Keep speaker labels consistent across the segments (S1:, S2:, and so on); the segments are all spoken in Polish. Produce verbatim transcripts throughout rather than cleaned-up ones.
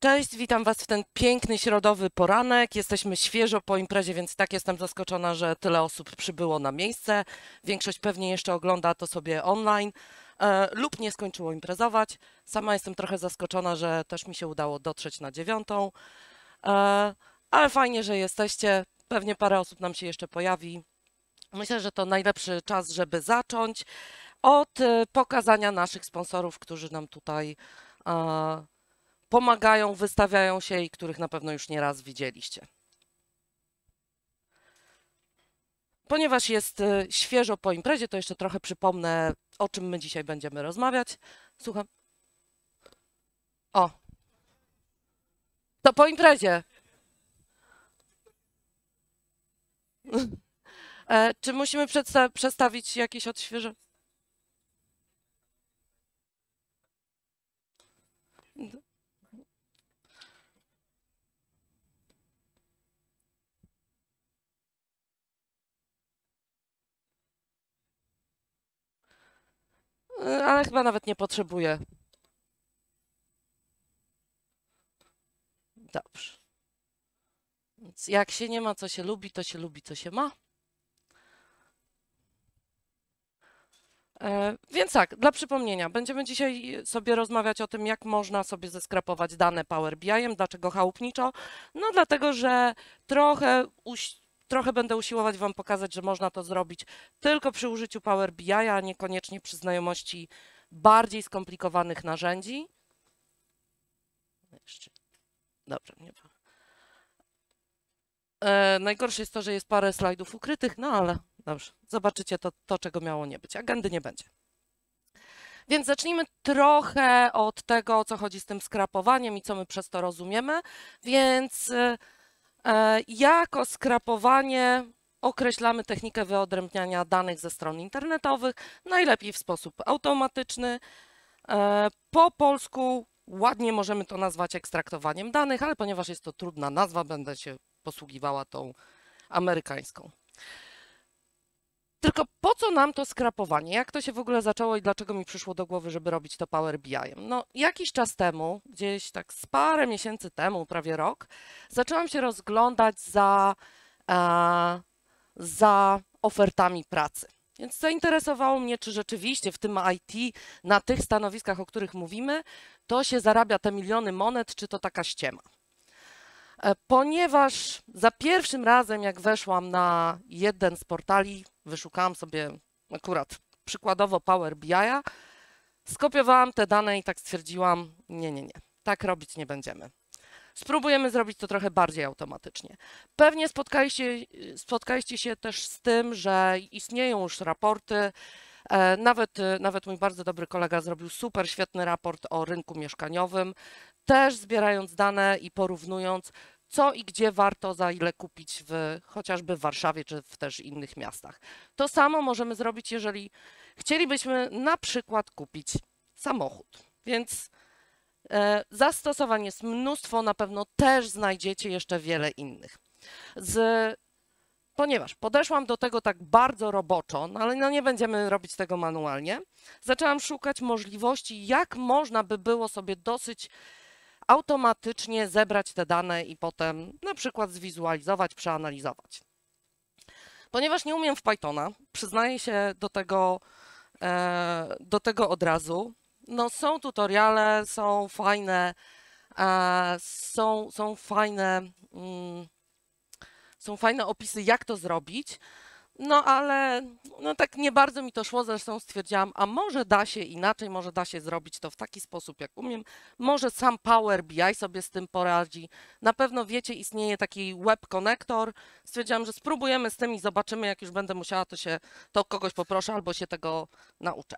S1: Cześć, witam Was w ten piękny środowy poranek. Jesteśmy świeżo po imprezie, więc tak jestem zaskoczona, że tyle osób przybyło na miejsce. Większość pewnie jeszcze ogląda to sobie online e, lub nie skończyło imprezować. Sama jestem trochę zaskoczona, że też mi się udało dotrzeć na dziewiątą, e, ale fajnie, że jesteście. Pewnie parę osób nam się jeszcze pojawi. Myślę, że to najlepszy czas, żeby zacząć od e, pokazania naszych sponsorów, którzy nam tutaj e, pomagają, wystawiają się i których na pewno już nieraz widzieliście. Ponieważ jest y, świeżo po imprezie, to jeszcze trochę przypomnę, o czym my dzisiaj będziemy rozmawiać. Słucham. O. To po imprezie. E, czy musimy przedsta przedstawić jakieś odświeżenie? Ale chyba nawet nie potrzebuję. Dobrze. Więc jak się nie ma, co się lubi, to się lubi, co się ma. E, więc tak, dla przypomnienia, będziemy dzisiaj sobie rozmawiać o tym, jak można sobie zeskrapować dane Power B I em. Dlaczego chałupniczo? No dlatego, że trochę, trochę będę usiłować Wam pokazać, że można to zrobić tylko przy użyciu Power B I, a niekoniecznie przy znajomości bardziej skomplikowanych narzędzi. Jeszcze. Dobrze, nie wiem. E, najgorsze jest to, że jest parę slajdów ukrytych, no ale dobrze, zobaczycie to, to, czego miało nie być. Agendy nie będzie. Więc zacznijmy trochę od tego, o co chodzi z tym skrapowaniem i co my przez to rozumiemy. Więc e, jako skrapowanie określamy technikę wyodrębniania danych ze stron internetowych, najlepiej w sposób automatyczny. E, po polsku ładnie możemy to nazwać ekstraktowaniem danych, ale ponieważ jest to trudna nazwa, będę się posługiwała tą amerykańską. Tylko po co nam to skrapowanie? Jak to się w ogóle zaczęło i dlaczego mi przyszło do głowy, żeby robić to Power B I em? No, jakiś czas temu, gdzieś tak z parę miesięcy temu, prawie rok, zaczęłam się rozglądać za, e, za ofertami pracy. Więc zainteresowało mnie, czy rzeczywiście w tym I T, na tych stanowiskach, o których mówimy, to się zarabia te miliony monet, czy to taka ściema. Ponieważ za pierwszym razem, jak weszłam na jeden z portali, wyszukałam sobie akurat przykładowo Power B I a, skopiowałam te dane i tak stwierdziłam, nie, nie, nie, tak robić nie będziemy. Spróbujemy zrobić to trochę bardziej automatycznie. Pewnie spotkaliście, spotkaliście się też z tym, że istnieją już raporty. Nawet, nawet mój bardzo dobry kolega zrobił super świetny raport o rynku mieszkaniowym, też zbierając dane i porównując, co i gdzie warto za ile kupić w, chociażby w Warszawie czy w też innych miastach. To samo możemy zrobić, jeżeli chcielibyśmy na przykład kupić samochód. Więc e, zastosowań jest mnóstwo, na pewno też znajdziecie jeszcze wiele innych. Z Ponieważ podeszłam do tego tak bardzo roboczo, no ale no nie będziemy robić tego manualnie, zaczęłam szukać możliwości, jak można by było sobie dosyć automatycznie zebrać te dane i potem na przykład zwizualizować, przeanalizować. Ponieważ nie umiem w Pythona, przyznaję się do tego, e, do tego od razu. No są tutoriale, są fajne, e, są, są fajne... Mm, Są fajne opisy, jak to zrobić, no ale no tak nie bardzo mi to szło, zresztą stwierdziłam, a może da się inaczej, może da się zrobić to w taki sposób, jak umiem, może sam Power B I sobie z tym poradzi. Na pewno wiecie, istnieje taki web connector, stwierdziłam, że spróbujemy z tym i zobaczymy, jak już będę musiała, to się, to kogoś poproszę albo się tego nauczę.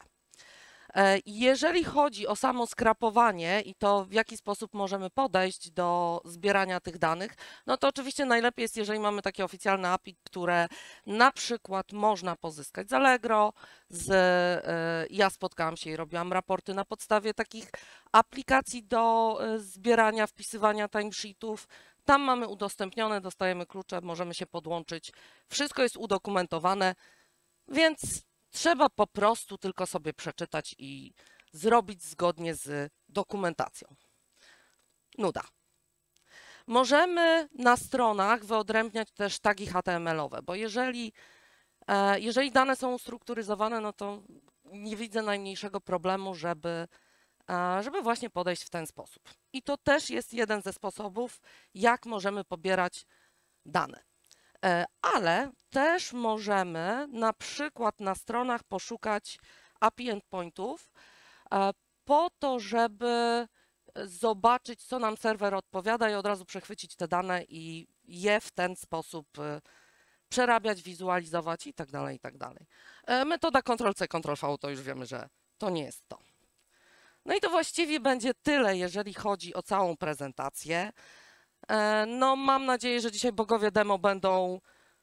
S1: Jeżeli chodzi o samo skrapowanie i to, w jaki sposób możemy podejść do zbierania tych danych, no to oczywiście najlepiej jest, jeżeli mamy takie oficjalne A P I, które na przykład można pozyskać z Allegro. Z, ja spotkałam się i robiłam raporty na podstawie takich aplikacji do zbierania, wpisywania timesheetów. Tam mamy udostępnione, dostajemy klucze, możemy się podłączyć. Wszystko jest udokumentowane, więc trzeba po prostu tylko sobie przeczytać i zrobić zgodnie z dokumentacją. nuda. Możemy na stronach wyodrębniać też tagi H T M L-owe, bo jeżeli, jeżeli dane są ustrukturyzowane, no to nie widzę najmniejszego problemu, żeby, żeby właśnie podejść w ten sposób. I to też jest jeden ze sposobów, jak możemy pobierać dane. Ale też możemy na przykład na stronach poszukać A P I endpointów po to, żeby zobaczyć, co nam serwer odpowiada i od razu przechwycić te dane i je w ten sposób przerabiać, wizualizować i tak dalej, i tak dalej. Metoda kontrol C, kontrol V to już wiemy, że to nie jest to. No i to właściwie będzie tyle, jeżeli chodzi o całą prezentację. No mam nadzieję, że dzisiaj bogowie demo będą,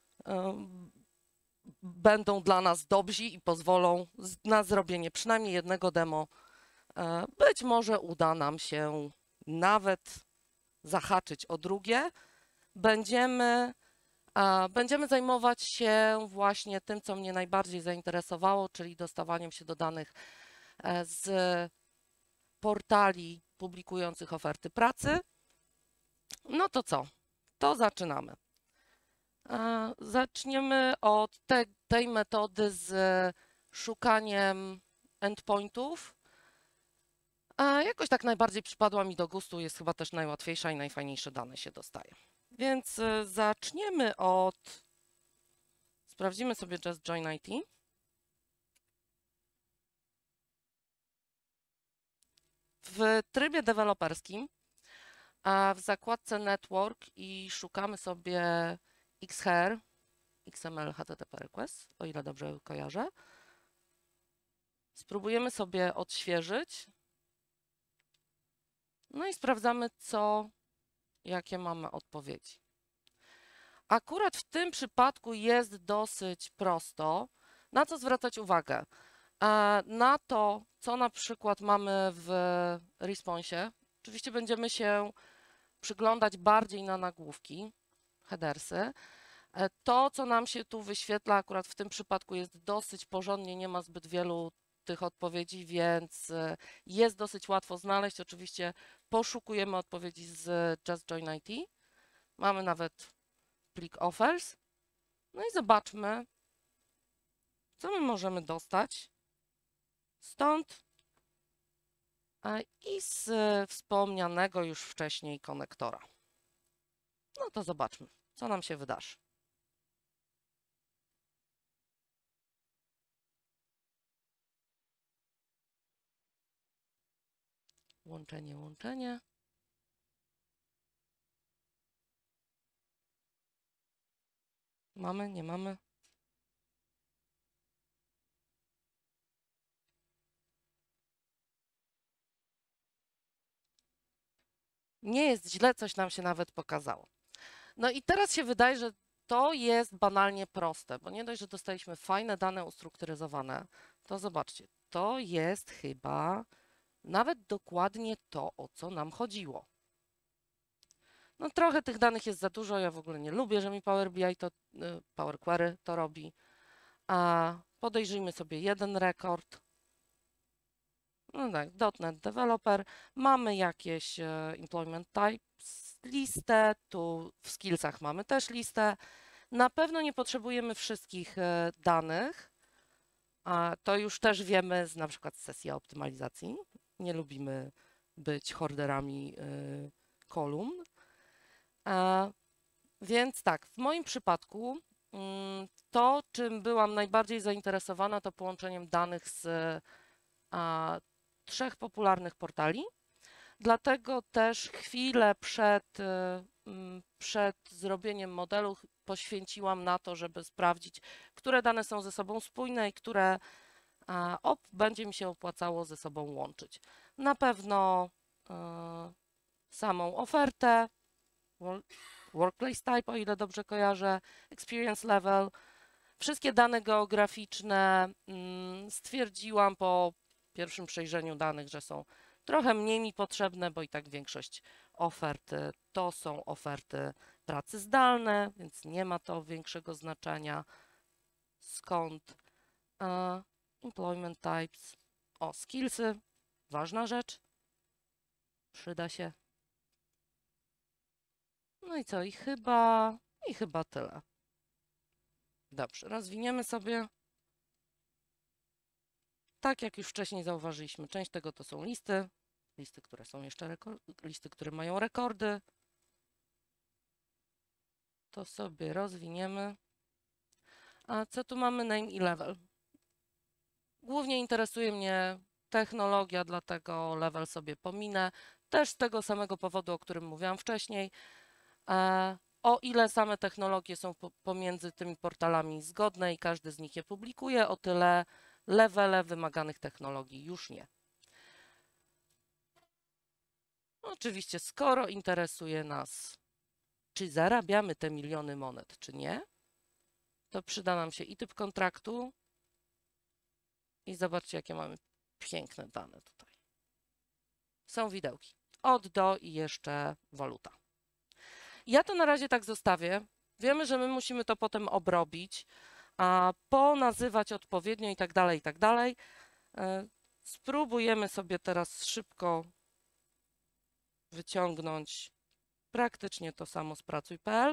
S1: będą dla nas dobrzy i pozwolą na zrobienie przynajmniej jednego demo. Być może uda nam się nawet zahaczyć o drugie. Będziemy, będziemy zajmować się właśnie tym, co mnie najbardziej zainteresowało, czyli dostawaniem się do danych z portali publikujących oferty pracy. No to co? To zaczynamy. Zaczniemy od te, tej metody z szukaniem endpointów. Jakoś tak najbardziej przypadła mi do gustu, jest chyba też najłatwiejsza i najfajniejsze dane się dostaje. Więc zaczniemy od, sprawdzimy sobie Just Join I T. W trybie deweloperskim, a w zakładce Network i szukamy sobie X H R, X M L H T T P Request, o ile dobrze kojarzę. Spróbujemy sobie odświeżyć. No i sprawdzamy, co, jakie mamy odpowiedzi. Akurat w tym przypadku jest dosyć prosto. Na co zwracać uwagę? Na to, co na przykład mamy w responsie. Oczywiście będziemy się przyglądać bardziej na nagłówki, headersy. To, co nam się tu wyświetla akurat w tym przypadku jest dosyć porządnie, nie ma zbyt wielu tych odpowiedzi, więc jest dosyć łatwo znaleźć. Oczywiście poszukujemy odpowiedzi z Just Join I T. Mamy nawet plik offers. No i zobaczmy, co my możemy dostać stąd i z wspomnianego już wcześniej konektora. No to zobaczmy, co nam się wydarzy. Łączenie, łączenie. Mamy, nie mamy? Nie jest źle, coś nam się nawet pokazało. No i teraz się wydaje, że to jest banalnie proste, bo nie dość, że dostaliśmy fajne dane ustrukturyzowane, to zobaczcie, to jest chyba nawet dokładnie to, o co nam chodziło. No trochę tych danych jest za dużo, ja w ogóle nie lubię, że mi Power B I to, Power Query to robi. A podejrzyjmy sobie jeden rekord. No tak, .NET Developer, mamy jakieś employment types, listę, tu w skillsach mamy też listę. Na pewno nie potrzebujemy wszystkich danych, a to już też wiemy z na przykład z sesji optymalizacji. Nie lubimy być horderami kolumn. Więc tak, w moim przypadku to, czym byłam najbardziej zainteresowana, to połączeniem danych z a, trzech popularnych portali. Dlatego też chwilę przed, przed zrobieniem modelu poświęciłam na to, żeby sprawdzić, które dane są ze sobą spójne i które a, op, będzie mi się opłacało ze sobą łączyć. Na pewno a, samą ofertę, workplace type, o ile dobrze kojarzę, experience level, wszystkie dane geograficzne. Stwierdziłam po pierwszym przejrzeniu danych, że są trochę mniej mi potrzebne, bo i tak większość ofert to są oferty pracy zdalne, więc nie ma to większego znaczenia. Skąd? Uh, employment types. O, skillsy. Ważna rzecz. Przyda się. No i co? I chyba, i chyba tyle. Dobrze, rozwiniemy sobie. Tak jak już wcześniej zauważyliśmy, część tego to są listy, listy, które są jeszcze rekord, listy, które mają rekordy. To sobie rozwiniemy. A co tu mamy? Name i level. Głównie interesuje mnie technologia, dlatego level sobie pominę. Też z tego samego powodu, o którym mówiłam wcześniej. E, o ile same technologie są po, pomiędzy tymi portalami zgodne i każdy z nich je publikuje, o tyle levele wymaganych technologii już nie. Oczywiście, skoro interesuje nas, czy zarabiamy te miliony monet, czy nie, to przyda nam się i typ kontraktu, i zobaczcie, jakie mamy piękne dane tutaj. Są widełki. Od do i jeszcze waluta. Ja to na razie tak zostawię. Wiemy, że my musimy to potem obrobić, a ponazywać odpowiednio i tak dalej, i tak dalej. Spróbujemy sobie teraz szybko wyciągnąć praktycznie to samo z pracuj kropka p l.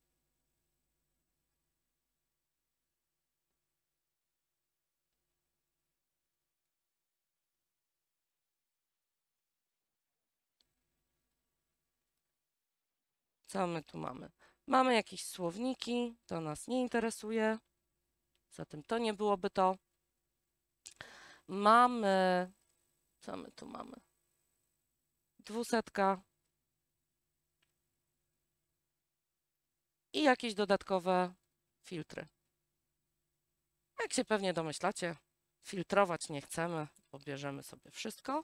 S1: Co my tu mamy? Mamy jakieś słowniki, to nas nie interesuje, zatem to nie byłoby to. Mamy, co my tu mamy? Dwusetka i jakieś dodatkowe filtry. Jak się pewnie domyślacie, filtrować nie chcemy, pobierzemy sobie wszystko.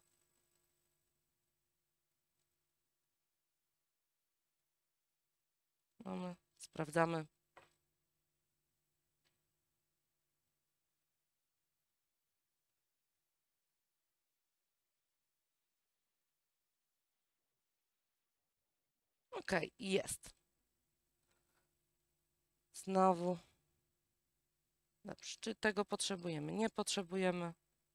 S1: Mamy, sprawdzamy. OK, jest. Znowu. Dobrze, czy tego potrzebujemy? Nie potrzebujemy.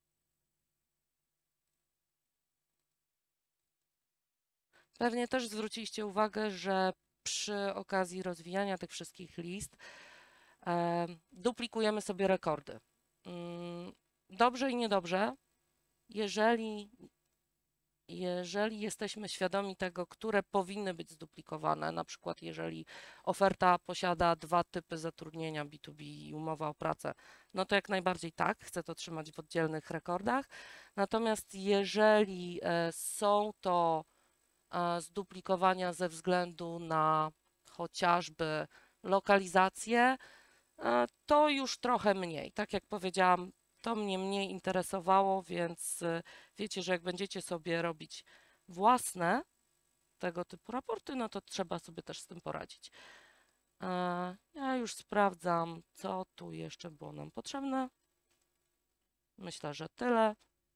S1: Pewnie też zwróciliście uwagę, że przy okazji rozwijania tych wszystkich list e, duplikujemy sobie rekordy. Dobrze i niedobrze. Jeżeli, jeżeli jesteśmy świadomi tego, które powinny być zduplikowane, na przykład jeżeli oferta posiada dwa typy zatrudnienia B dwa B i umowa o pracę, no to jak najbardziej tak, chcę to trzymać w oddzielnych rekordach. Natomiast jeżeli e, są to zduplikowania ze względu na chociażby lokalizację, to już trochę mniej. Tak jak powiedziałam, to mnie mniej interesowało, więc wiecie, że jak będziecie sobie robić własne tego typu raporty, no to trzeba sobie też z tym poradzić. Ja już sprawdzam, co tu jeszcze było nam potrzebne. Myślę, że tyle.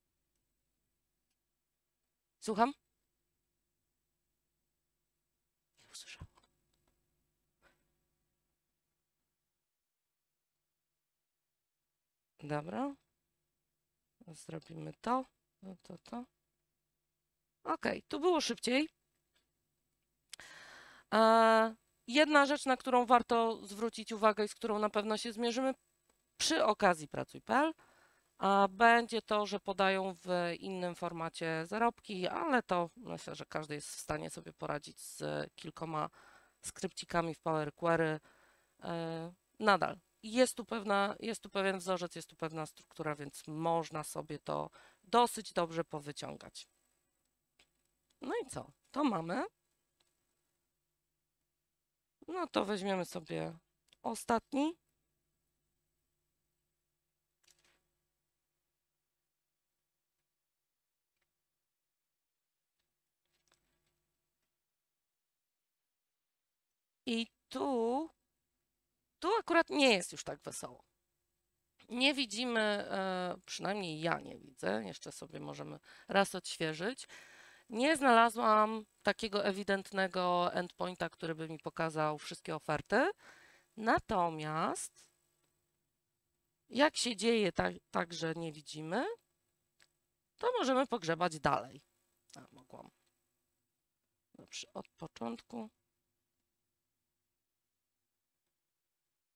S1: Słucham? Nie usłyszałam. Dobra. Zrobimy to, no to, to. OK, tu było szybciej. E, jedna rzecz, na którą warto zwrócić uwagę i z którą na pewno się zmierzymy przy okazji pracuj kropka p l, a będzie to, że podają w innym formacie zarobki, ale to myślę, że każdy jest w stanie sobie poradzić z kilkoma skrypcikami w Power Query. E, nadal jest tu, pewna, jest tu pewien wzorzec, jest tu pewna struktura, więc można sobie to dosyć dobrze powyciągać. No i co? To mamy. No to weźmiemy sobie ostatni. I tu, tu akurat nie jest już tak wesoło. Nie widzimy, e, przynajmniej ja nie widzę, jeszcze sobie możemy raz odświeżyć. Nie znalazłam takiego ewidentnego endpointa, który by mi pokazał wszystkie oferty. Natomiast jak się dzieje tak, tak że nie widzimy, to możemy pogrzebać dalej. A, mogłam. Dobrze, od początku.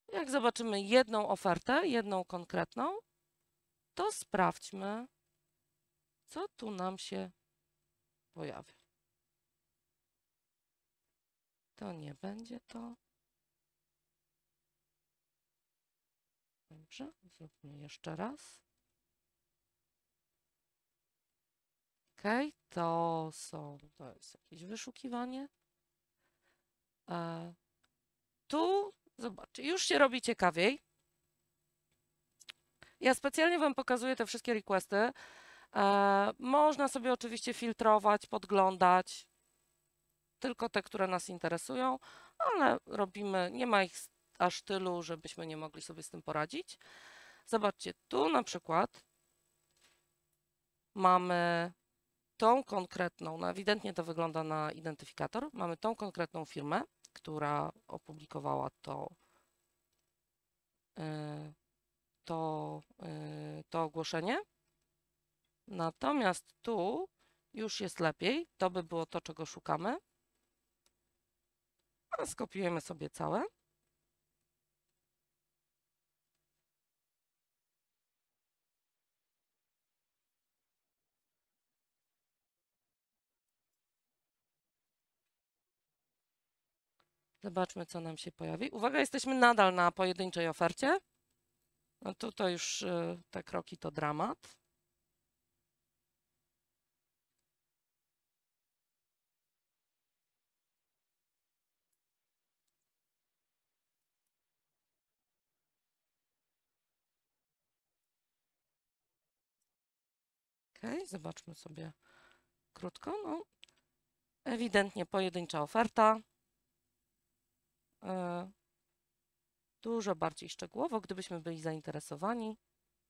S1: Jak zobaczymy jedną ofertę, jedną konkretną, to sprawdźmy, co tu nam się pojawia. To nie będzie to. Dobrze, zróbmy jeszcze raz. Ok, to są, to jest jakieś wyszukiwanie. E, tu, zobaczcie, już się robi ciekawiej. Ja specjalnie Wam pokazuję te wszystkie requesty. E, można sobie oczywiście filtrować, podglądać, tylko te, które nas interesują, ale robimy, nie ma ich aż tylu, żebyśmy nie mogli sobie z tym poradzić. Zobaczcie, tu na przykład mamy tą konkretną, no ewidentnie to wygląda na identyfikator, mamy tą konkretną firmę, która opublikowała to, yy, to, yy, to ogłoszenie. Natomiast tu już jest lepiej, to by było to, czego szukamy. A skopiujemy sobie całe. Zobaczmy, co nam się pojawi. Uwaga, jesteśmy nadal na pojedynczej ofercie. No tu to już yy, te kroki to dramat. Ok, zobaczmy sobie krótko. No, ewidentnie pojedyncza oferta. Yy, dużo bardziej szczegółowo, gdybyśmy byli zainteresowani.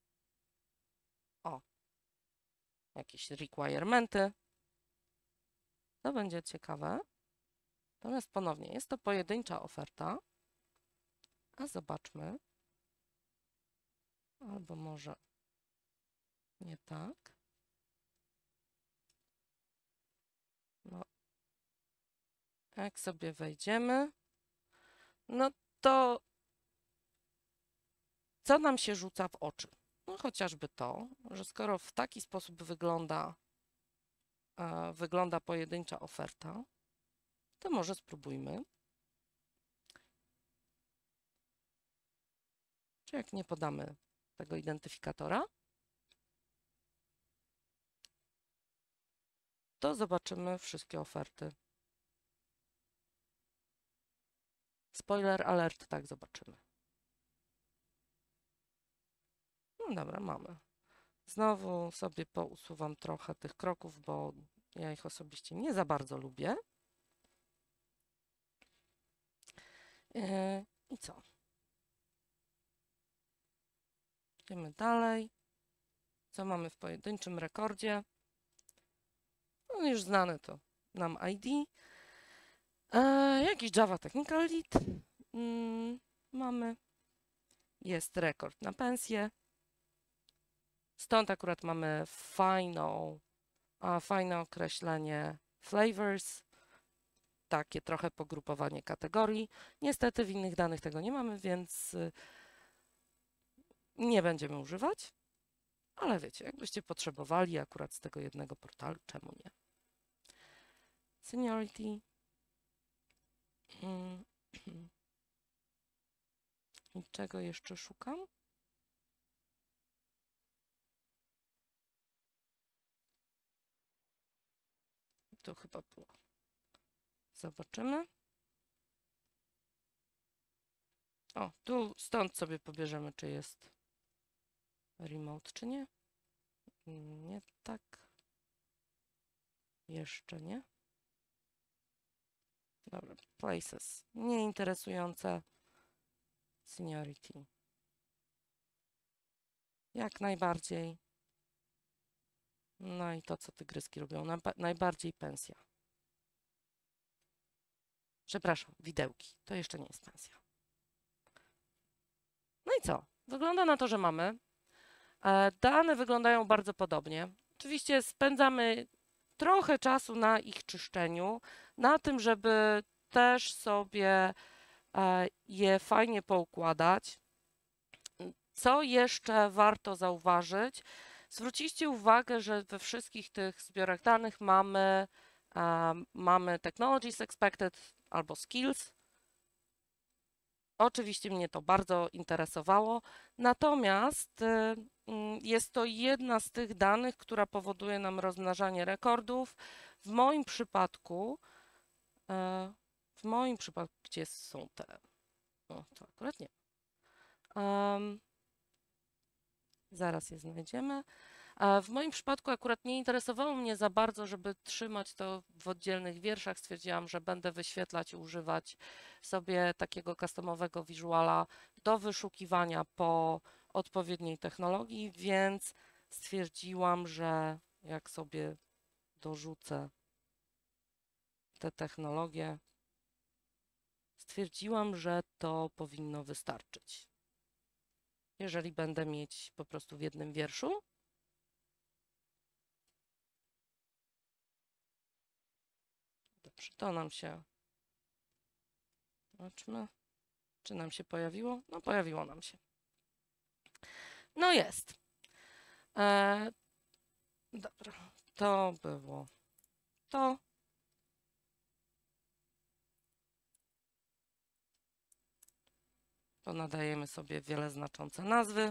S1: O, jakieś requirementy. To będzie ciekawe. Natomiast ponownie jest to pojedyncza oferta. A zobaczmy. Albo może nie tak. No, jak sobie wejdziemy, no to co nam się rzuca w oczy? No chociażby to, że skoro w taki sposób wygląda, e, wygląda pojedyncza oferta, to może spróbujmy. Czy jak nie podamy tego identyfikatora, to zobaczymy wszystkie oferty. Spoiler alert, tak zobaczymy. No dobra, mamy. Znowu sobie pousuwam trochę tych kroków, bo ja ich osobiście nie za bardzo lubię. Yy, I co? Idziemy dalej. Co mamy w pojedynczym rekordzie? No już znane to nam I D. E, jakiś Java Technical Lead. Mm, mamy. Jest rekord na pensję. Stąd akurat mamy fajną, a, fajne określenie flavors. Takie trochę pogrupowanie kategorii. Niestety w innych danych tego nie mamy, więc nie będziemy używać. Ale wiecie, jakbyście potrzebowali akurat z tego jednego portalu, czemu nie? Seniority. Hmm. I czego jeszcze szukam? Tu chyba było. Zobaczymy. O, tu stąd sobie pobierzemy, czy jest remote, czy nie. Nie tak. Jeszcze nie. Dobra, places. Nieinteresujące. Seniority. Jak najbardziej. No i to, co tygryski lubią. Najbardziej pensja. Przepraszam, widełki. To jeszcze nie jest pensja. No i co? Wygląda na to, że mamy. Dane wyglądają bardzo podobnie. Oczywiście spędzamy trochę czasu na ich czyszczeniu, na tym, żeby też sobie je fajnie poukładać. Co jeszcze warto zauważyć? Zwrócicie uwagę, że we wszystkich tych zbiorach danych mamy, um, mamy technologies expected albo skills. Oczywiście mnie to bardzo interesowało, natomiast y, jest to jedna z tych danych, która powoduje nam rozmnażanie rekordów. W moim przypadku, y, w moim przypadku, gdzie są te, o, to akurat nie. Um, zaraz je znajdziemy. W moim przypadku akurat nie interesowało mnie za bardzo, żeby trzymać to w oddzielnych wierszach. Stwierdziłam, że będę wyświetlać i używać sobie takiego customowego visuala do wyszukiwania po odpowiedniej technologii, więc stwierdziłam, że jak sobie dorzucę te technologie, stwierdziłam, że to powinno wystarczyć. Jeżeli będę mieć po prostu w jednym wierszu, dobrze, to nam się, zobaczmy, czy nam się pojawiło? No, pojawiło nam się. No jest. E, dobra, to było to. To nadajemy sobie wiele znaczące nazwy.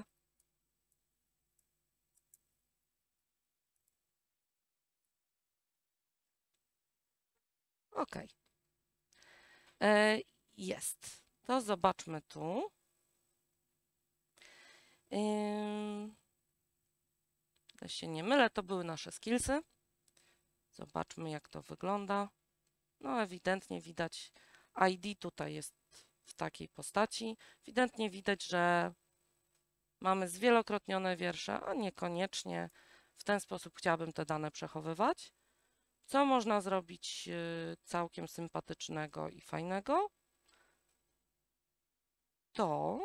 S1: OK. E, jest. To zobaczmy tu. Ja się nie mylę, to były nasze skillsy. Zobaczmy, jak to wygląda. No, ewidentnie widać, I D tutaj jest w takiej postaci. Ewidentnie widać, że mamy zwielokrotnione wiersze, a niekoniecznie w ten sposób chciałabym te dane przechowywać. Co można zrobić całkiem sympatycznego i fajnego? To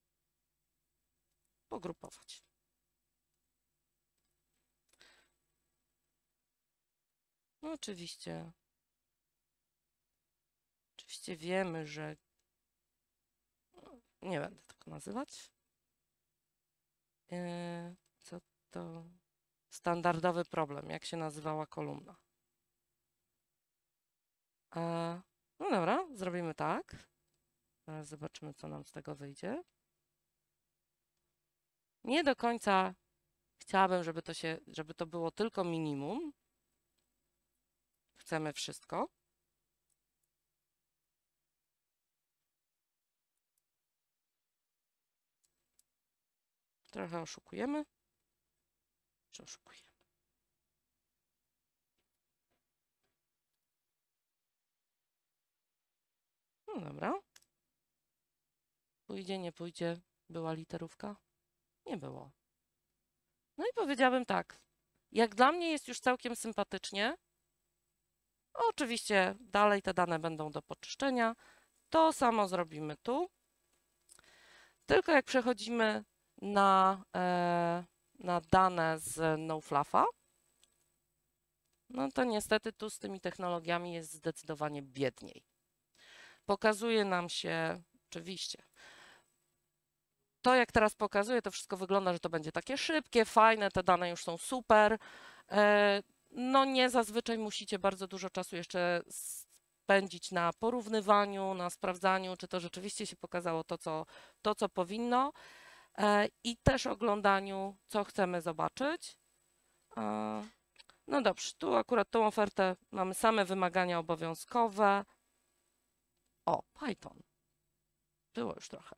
S1: pogrupować. No oczywiście, oczywiście wiemy, że nie będę tak nazywać. Yy, co to? Standardowy problem, jak się nazywała kolumna. E, no dobra, zrobimy tak. Teraz zobaczymy, co nam z tego wyjdzie. Nie do końca chciałabym, żeby to się, żeby to było tylko minimum. Chcemy wszystko. Trochę oszukujemy. Czy oszukujemy? No dobra. Pójdzie, nie pójdzie. Była literówka? Nie było. No i powiedziałabym tak. Jak dla mnie jest już całkiem sympatycznie. Oczywiście dalej te dane będą do poczyszczenia. To samo zrobimy tu. Tylko jak przechodzimy na, e, na dane z NoFluff'a, no to niestety tu z tymi technologiami jest zdecydowanie biedniej. Pokazuje nam się, oczywiście, to jak teraz pokazuję, to wszystko wygląda, że to będzie takie szybkie, fajne, te dane już są super. E, no nie, zazwyczaj musicie bardzo dużo czasu jeszcze spędzić na porównywaniu, na sprawdzaniu, czy to rzeczywiście się pokazało to, co, to, co powinno. I też oglądaniu, co chcemy zobaczyć. No dobrze, tu akurat tą ofertę mamy same wymagania obowiązkowe. O, Python. Było już trochę.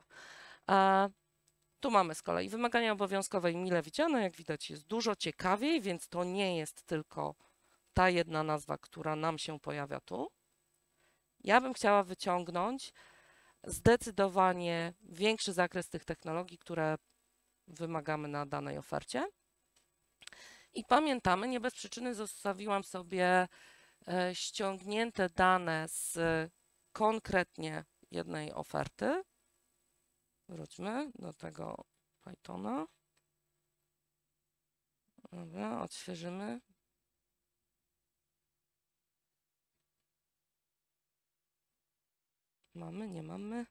S1: Tu mamy z kolei wymagania obowiązkowe i mile widziane. Jak widać, jest dużo ciekawiej, więc to nie jest tylko ta jedna nazwa, która nam się pojawia tu. Ja bym chciała wyciągnąć zdecydowanie większy zakres tych technologii, które wymagamy na danej ofercie. I pamiętamy, nie bez przyczyny zostawiłam sobie ściągnięte dane z konkretnie jednej oferty. Wróćmy do tego Pythona. Dobra, odświeżymy. Mamy, nie mamy.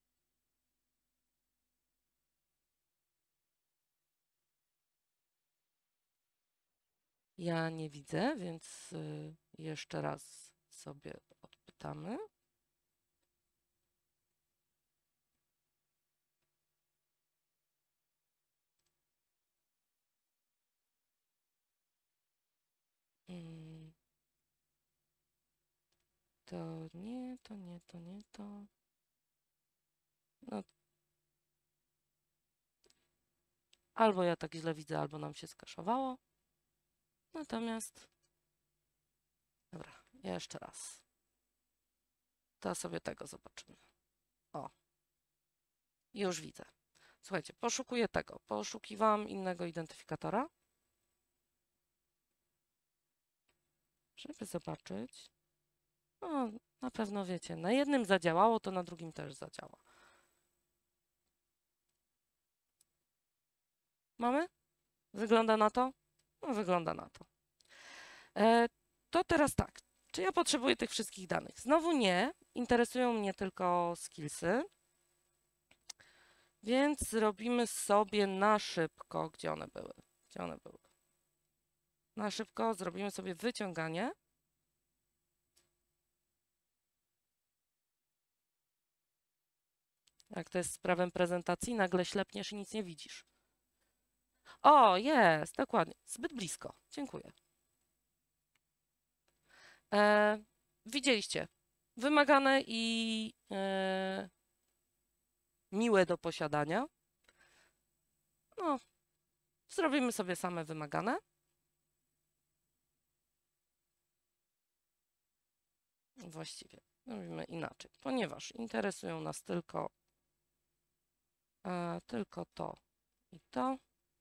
S1: Ja nie widzę, więc jeszcze raz sobie odpytamy. Hmm. To nie, to nie, to nie, to. No. Albo ja tak źle widzę, albo nam się skaszowało. Natomiast. Dobra, jeszcze raz. To sobie tego zobaczymy. O. Już widzę. Słuchajcie, poszukuję tego. Poszukiwałam innego identyfikatora. Żeby zobaczyć. No, na pewno wiecie, na jednym zadziałało, to na drugim też zadziała. Mamy? Wygląda na to? No, wygląda na to. E, to teraz tak. Czy ja potrzebuję tych wszystkich danych? Znowu nie. Interesują mnie tylko skillsy. Więc zrobimy sobie na szybko. Gdzie one były? Gdzie one były? Na szybko zrobimy sobie wyciąganie. Jak to jest z prawem prezentacji, nagle ślepniesz i nic nie widzisz. O, jest, dokładnie. Zbyt blisko. Dziękuję. E, widzieliście. Wymagane i e, miłe do posiadania. No, zrobimy sobie same wymagane. Właściwie robimy inaczej, ponieważ interesują nas tylko, e, tylko to i to.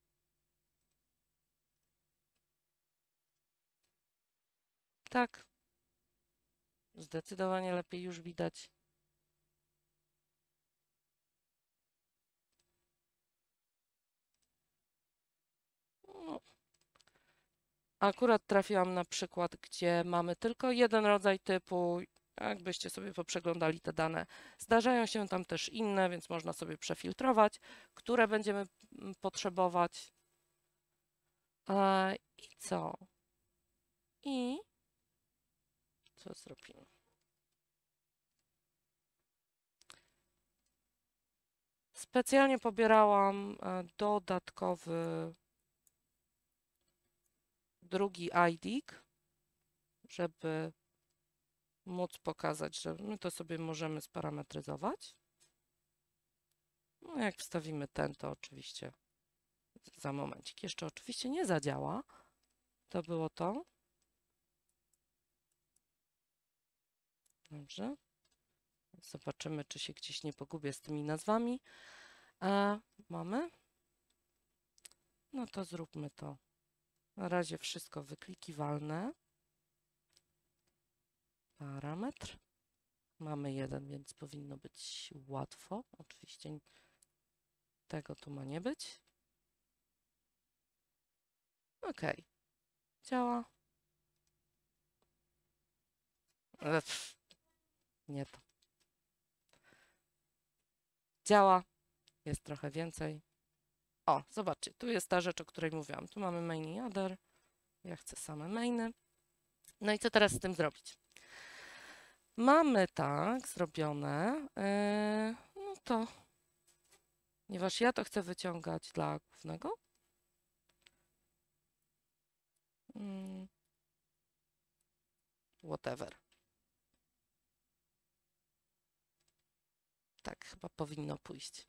S1: Tak. Zdecydowanie lepiej już widać. No. Akurat trafiłam na przykład, gdzie mamy tylko jeden rodzaj typu. Jakbyście sobie poprzeglądali te dane, zdarzają się tam też inne, więc można sobie przefiltrować, które będziemy potrzebować. E, I co? I co zrobimy? Specjalnie pobierałam dodatkowy drugi I D I K, żeby móc pokazać, że my to sobie możemy sparametryzować. No jak wstawimy ten, to oczywiście za momencik jeszcze oczywiście nie zadziała. To było to. Dobrze. Zobaczymy, czy się gdzieś nie pogubię z tymi nazwami. A mamy. No to zróbmy to. Na razie wszystko wyklikiwalne. Parametr. Mamy jeden, więc powinno być łatwo. Oczywiście tego tu ma nie być. OK. Działa. Ech, nie to. Działa. Jest trochę więcej. O, zobaczcie, tu jest ta rzecz, o której mówiłam. Tu mamy main i other. Ja chcę same mainy. No i co teraz z tym zrobić? Mamy tak zrobione. Yy, no to, ponieważ ja to chcę wyciągać dla głównego. Yy, whatever. Tak chyba powinno pójść.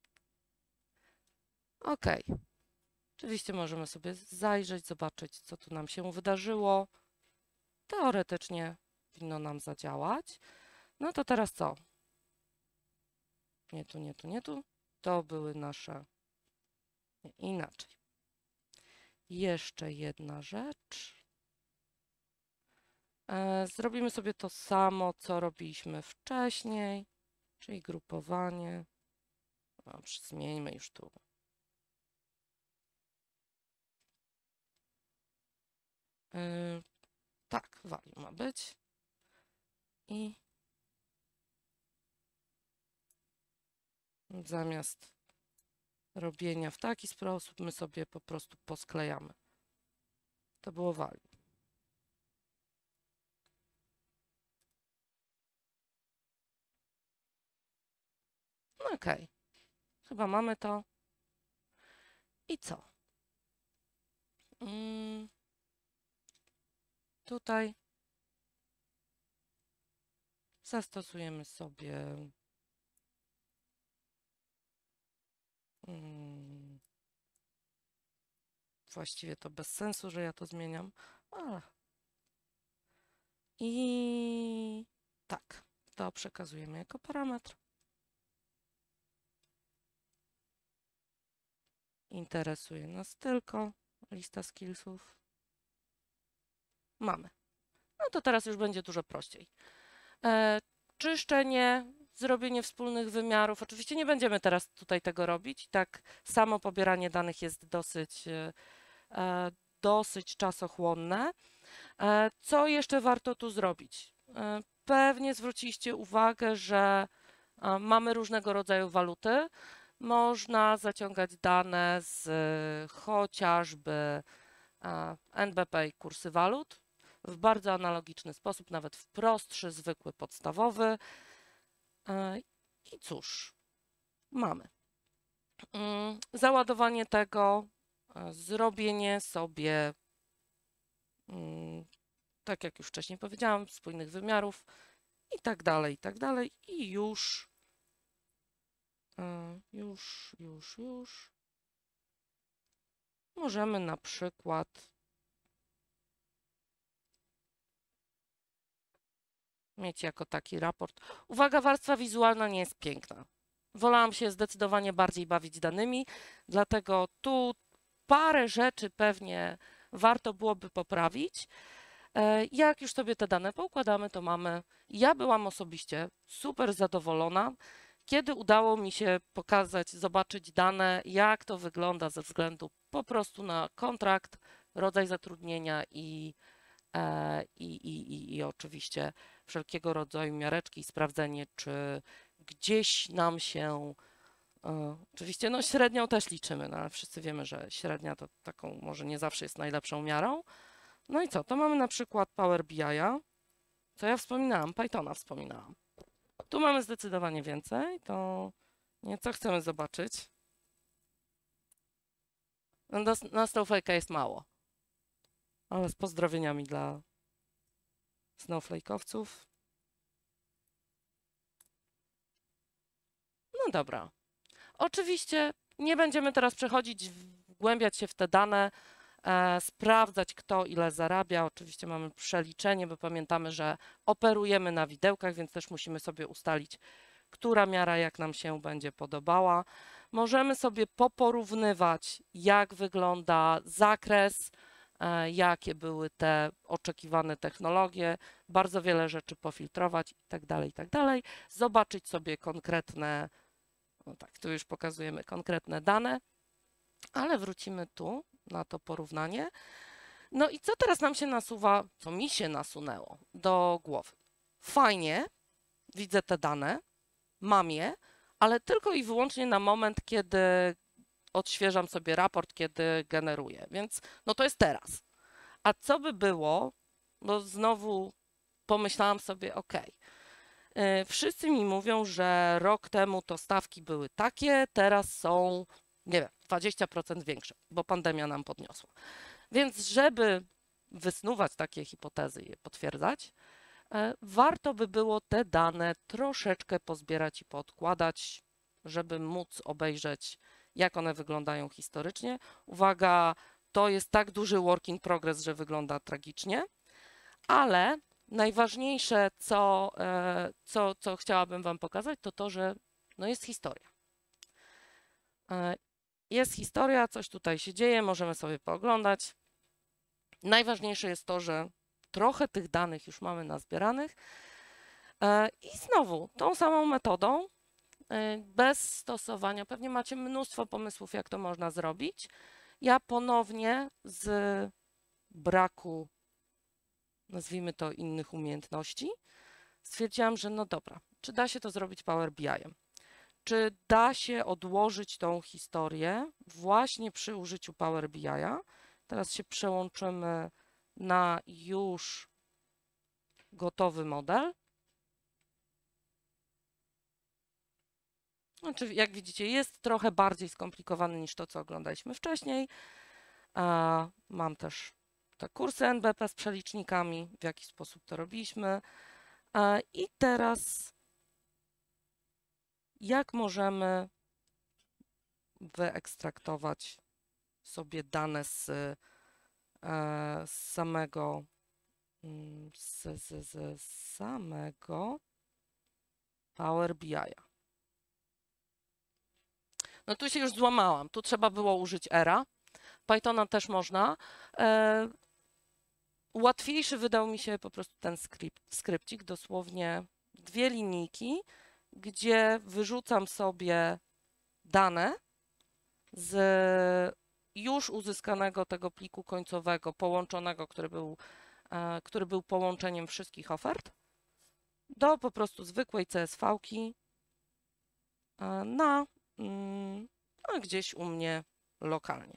S1: OK. Oczywiście możemy sobie zajrzeć, zobaczyć, co tu nam się wydarzyło. Teoretycznie powinno nam zadziałać. No to teraz co? Nie tu, nie tu, nie tu. To były nasze... Nie, inaczej. Jeszcze jedna rzecz. E, zrobimy sobie to samo, co robiliśmy wcześniej, czyli grupowanie. Dobrze, zmieńmy już tu. E, tak, value ma być. I Zamiast robienia w taki sposób, my sobie po prostu posklejamy. To było value. No okej. Okay. Chyba mamy to. I co? Hmm. Tutaj zastosujemy sobie hmm. Właściwie to bez sensu, że ja to zmieniam. A. I tak, to przekazujemy jako parametr. Interesuje nas tylko lista skillsów. Mamy. No to teraz już będzie dużo prościej. E, czyszczenie, zrobienie wspólnych wymiarów. Oczywiście nie będziemy teraz tutaj tego robić. Tak samo pobieranie danych jest dosyć, e, dosyć czasochłonne. E, co jeszcze warto tu zrobić? E, pewnie zwróciliście uwagę, że e, mamy różnego rodzaju waluty. Można zaciągać dane z e, chociażby e, N B P i kursy walut w bardzo analogiczny sposób, nawet w prostszy, zwykły, podstawowy. I cóż, mamy. Załadowanie tego, zrobienie sobie, tak jak już wcześniej powiedziałam, spójnych wymiarów i tak dalej, i tak dalej. I już, już, już, już możemy na przykład mieć jako taki raport. Uwaga, warstwa wizualna nie jest piękna. Wolałam się zdecydowanie bardziej bawić danymi, dlatego tu parę rzeczy pewnie warto byłoby poprawić. Jak już sobie te dane poukładamy, to mamy. Ja byłam osobiście super zadowolona, kiedy udało mi się pokazać, zobaczyć dane, jak to wygląda ze względu po prostu na kontrakt, rodzaj zatrudnienia i I, i, i, i oczywiście wszelkiego rodzaju miareczki i sprawdzenie, czy gdzieś nam się, e, oczywiście no średnią też liczymy, no, ale wszyscy wiemy, że średnia to taką może nie zawsze jest najlepszą miarą. No i co, to mamy na przykład Power B I, co ja wspominałam, Pythona wspominałam. Tu mamy zdecydowanie więcej, to nieco chcemy zobaczyć. No, na Snowflake'a jest mało, ale z pozdrowieniami dla Snowflake'owców. No dobra. Oczywiście nie będziemy teraz przechodzić, wgłębiać się w te dane, e, sprawdzać, kto ile zarabia. Oczywiście mamy przeliczenie, bo pamiętamy, że operujemy na widełkach, więc też musimy sobie ustalić, która miara jak nam się będzie podobała. Możemy sobie poporównywać, jak wygląda zakres, e, jakie były te oczekiwane technologie, bardzo wiele rzeczy pofiltrować i tak dalej, i tak dalej. Zobaczyć sobie konkretne. No tak, tu już pokazujemy konkretne dane, ale wrócimy tu na to porównanie. No i co teraz nam się nasuwa, co mi się nasunęło do głowy? Fajnie, widzę te dane, mam je, ale tylko i wyłącznie na moment, kiedy odświeżam sobie raport, kiedy generuję, więc no to jest teraz. A co by było, bo znowu pomyślałam sobie, ok, wszyscy mi mówią, że rok temu to stawki były takie, teraz są, nie wiem, dwadzieścia procent większe, bo pandemia nam podniosła. Więc żeby wysnuwać takie hipotezy i je potwierdzać, warto by było te dane troszeczkę pozbierać i poodkładać, żeby móc obejrzeć, jak one wyglądają historycznie. Uwaga, to jest tak duży work in progress, że wygląda tragicznie, ale najważniejsze, co, co, co chciałabym Wam pokazać, to to, że no jest historia. Jest historia, coś tutaj się dzieje, możemy sobie pooglądać. Najważniejsze jest to, że trochę tych danych już mamy nazbieranych i znowu tą samą metodą, bez stosowania, pewnie macie mnóstwo pomysłów, jak to można zrobić. Ja ponownie z braku, nazwijmy to, innych umiejętności, stwierdziłam, że no dobra, czy da się to zrobić Power B I-em? czy da się odłożyć tą historię właśnie przy użyciu Power B I-a. Teraz się przełączymy na już gotowy model. Znaczy, jak widzicie, jest trochę bardziej skomplikowany niż to, co oglądaliśmy wcześniej. Mam też te kursy N B P z przelicznikami, w jaki sposób to robiliśmy. I teraz jak możemy wyekstraktować sobie dane z, z samego z, z, z samego Power B I-a. No tu się już złamałam, tu trzeba było użyć era. Pythona też można. E, łatwiejszy wydał mi się po prostu ten skrypt, skrypcik, dosłownie dwie linijki, gdzie wyrzucam sobie dane z już uzyskanego tego pliku końcowego, połączonego, który był, e, który był połączeniem wszystkich ofert, do po prostu zwykłej C S V-ki e, na, mm, na gdzieś u mnie lokalnie.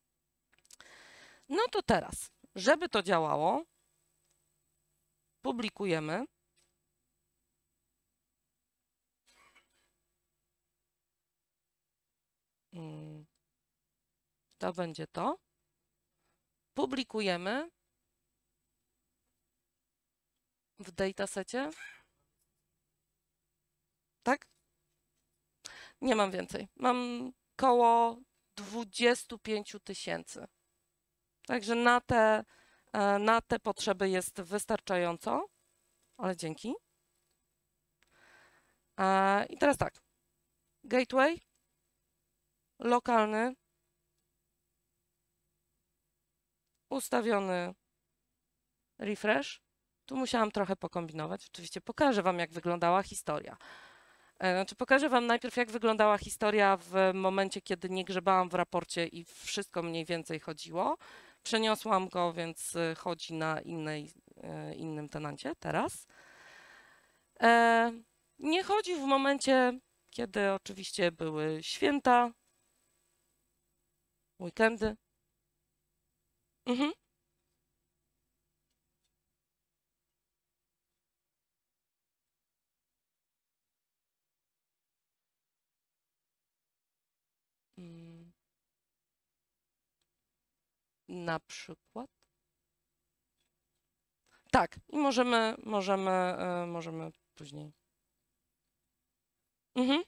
S1: No to teraz, żeby to działało, publikujemy. To będzie to. Publikujemy w datasecie. Tak? Nie mam więcej. Mam koło dwadzieścia pięć tysięcy. Także na te, na te potrzeby jest wystarczająco, ale dzięki. I teraz tak. Gateway lokalny, ustawiony refresh. Tu musiałam trochę pokombinować. Oczywiście pokażę Wam, jak wyglądała historia. Znaczy, pokażę Wam najpierw, jak wyglądała historia w momencie, kiedy nie grzebałam w raporcie i wszystko mniej więcej chodziło. Przeniosłam go, więc chodzi na innej, innym tenancie teraz. Nie chodzi w momencie, kiedy oczywiście były święta, weekendy. Mhm. Na przykład. Tak, i możemy, możemy, możemy później. Mhm.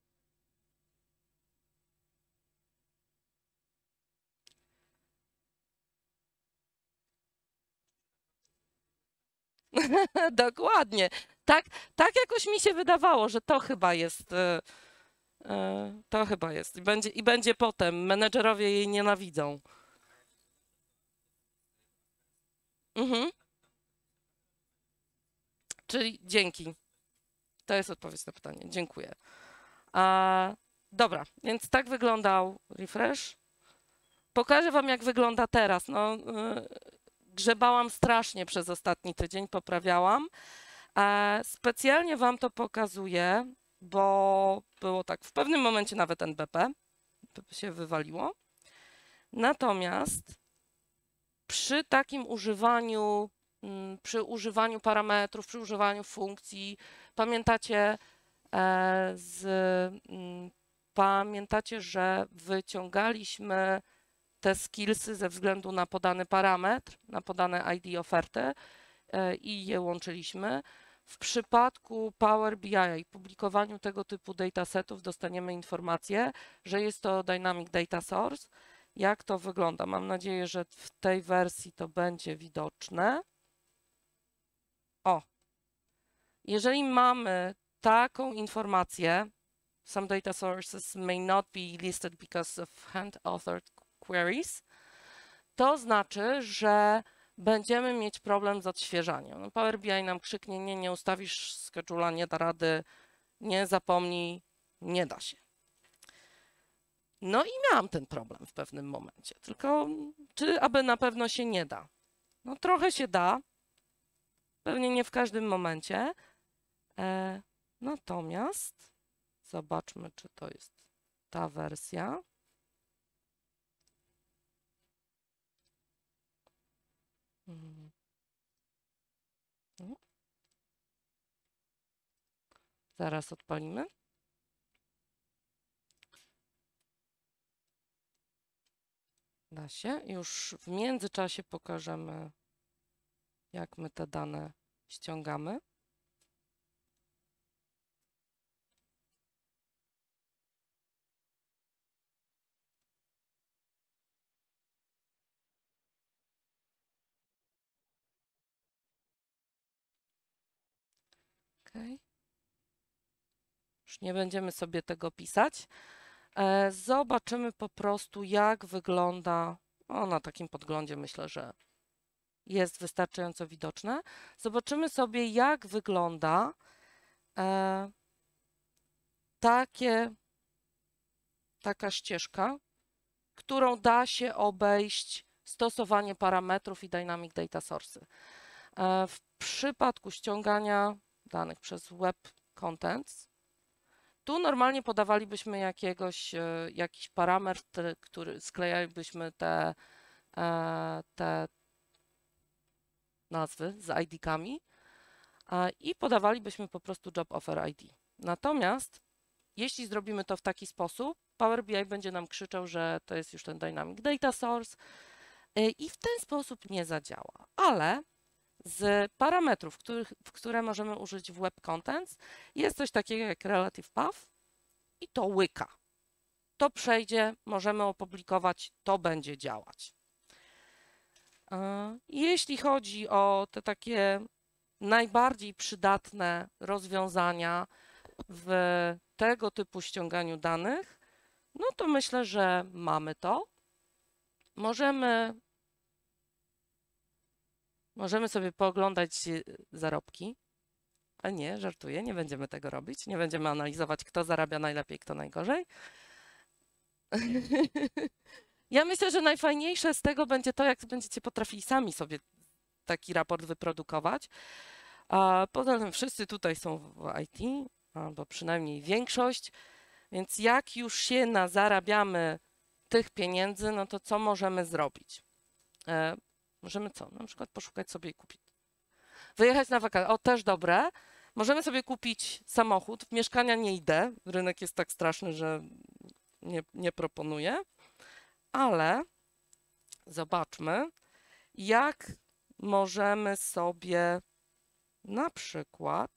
S1: Dokładnie. Tak, tak jakoś mi się wydawało, że to chyba jest, to chyba jest i będzie, i będzie potem. Menedżerowie jej nienawidzą. Mhm. Czyli dzięki. To jest odpowiedź na pytanie. Dziękuję. A, dobra, więc tak wyglądał refresh. Pokażę Wam, jak wygląda teraz. No, yy, grzebałam strasznie przez ostatni tydzień, poprawiałam. E, specjalnie Wam to pokazuję, bo było tak, w pewnym momencie nawet N B P się wywaliło. Natomiast przy takim używaniu, przy używaniu parametrów, przy używaniu funkcji, pamiętacie, e, z, m, pamiętacie, że wyciągaliśmy te skillsy ze względu na podany parametr, na podane I D oferty e, i je łączyliśmy. W przypadku Power B I i publikowaniu tego typu datasetów dostaniemy informację, że jest to Dynamic Data Source. Jak to wygląda? Mam nadzieję, że w tej wersji to będzie widoczne. O, jeżeli mamy taką informację, some data sources may not be listed because of hand-authored queries, to znaczy, że będziemy mieć problem z odświeżaniem. No, Power B I nam krzyknie, nie, nie ustawisz schedule'a, nie da rady, nie zapomnij, nie da się. No i miałam ten problem w pewnym momencie, tylko czy aby na pewno się nie da? No trochę się da, pewnie nie w każdym momencie, e, natomiast Zobaczmy, czy to jest ta wersja. Mhm. Zaraz odpalimy. Da się. Już w międzyczasie pokażemy, jak my te dane ściągamy. Okay. Już nie będziemy sobie tego pisać. E, zobaczymy po prostu, jak wygląda, o, na takim podglądzie myślę, że jest wystarczająco widoczne. Zobaczymy sobie, jak wygląda e, takie, taka ścieżka, którą da się obejść stosowanie parametrów i Dynamic Data Source. E, w przypadku ściągania danych przez Web Contents, tu normalnie podawalibyśmy jakiegoś, e, jakiś parametr, który sklejalibyśmy te, e, te nazwy z I D-kami i podawalibyśmy po prostu Job Offer I D. Natomiast jeśli zrobimy to w taki sposób, Power B I będzie nam krzyczał, że to jest już ten Dynamic Data Source i w ten sposób nie zadziała. Ale z parametrów, których, w które możemy użyć w Web Contents, jest coś takiego jak Relative Path i to łyka. To przejdzie, możemy opublikować, to będzie działać. Jeśli chodzi o te takie najbardziej przydatne rozwiązania w tego typu ściąganiu danych, no to myślę, że mamy to. Możemy, możemy sobie pooglądać zarobki, a nie, żartuję, nie będziemy tego robić, nie będziemy analizować, kto zarabia najlepiej, kto najgorzej. Ja myślę, że najfajniejsze z tego będzie to, jak będziecie potrafili sami sobie taki raport wyprodukować. A poza tym wszyscy tutaj są w I T, albo przynajmniej większość, więc jak już się na zarabiamy tych pieniędzy, no to co możemy zrobić? E, możemy co? Na przykład poszukać sobie i kupić. Wyjechać na wakacje. O, też dobre. Możemy sobie kupić samochód. W mieszkania nie idę. Rynek jest tak straszny, że nie, nie proponuję. Ale zobaczmy, jak możemy sobie na przykład,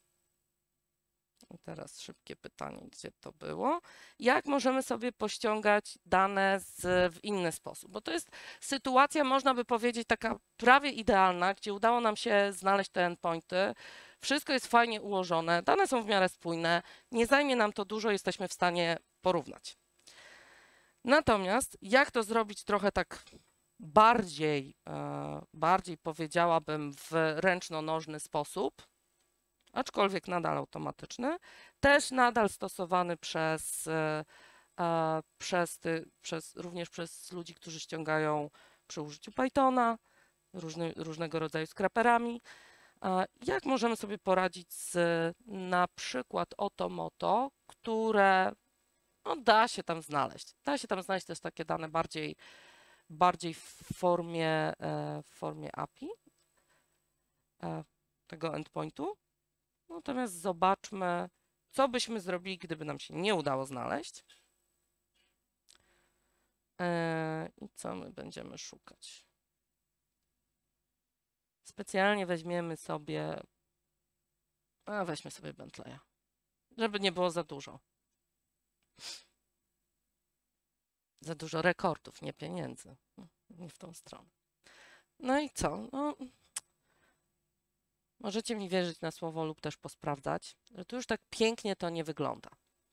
S1: teraz szybkie pytanie, gdzie to było, jak możemy sobie pościągać dane z, w inny sposób, bo to jest sytuacja, można by powiedzieć, taka prawie idealna, gdzie udało nam się znaleźć te endpointy, wszystko jest fajnie ułożone, dane są w miarę spójne, nie zajmie nam to dużo, jesteśmy w stanie porównać. Natomiast jak to zrobić trochę tak bardziej, e, bardziej powiedziałabym w ręczno-nożny sposób, aczkolwiek nadal automatyczny, też nadal stosowany przez, e, przez, ty, przez również przez ludzi, którzy ściągają przy użyciu Pythona, różny, różnego rodzaju scraperami. E, jak możemy sobie poradzić z na przykład Otomoto, które no, da się tam znaleźć. Da się tam znaleźć też takie dane bardziej, bardziej w formie, e, w formie A P I e, tego endpointu. Natomiast zobaczmy, co byśmy zrobili, gdyby nam się nie udało znaleźć. E, I co my będziemy szukać? Specjalnie weźmiemy sobie, a weźmy sobie Bentleya, żeby nie było za dużo. Za dużo rekordów, nie pieniędzy. Nie w tą stronę. No i co? No, możecie mi wierzyć na słowo lub też posprawdzać, że tu już tak pięknie to nie wygląda.